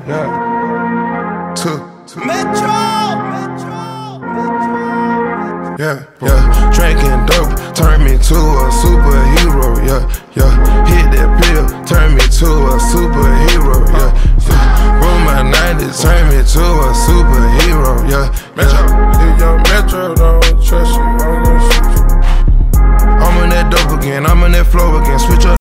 yeah. Metro. Yeah. Drinking dope turned me to a superhero. Yeah. Hit that pill, turned me to a superhero. Yeah. Roll my 90s, turned me to a superhero. Yeah. Metro, if young Metro don't trust you, I'm gonna shoot you. I'm on that dope again, I'm on that flow again. Switch up